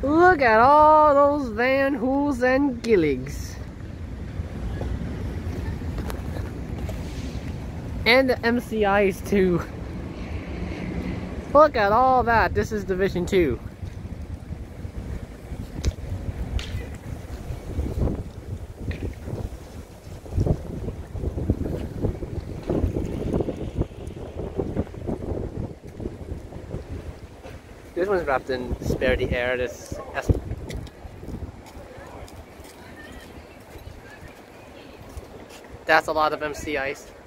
Look at all those Van Hoels and Gilligs. And the MCIs too. Look at all that. This is Division 2. This one's wrapped in Spare the Air. That's a lot of MC ice.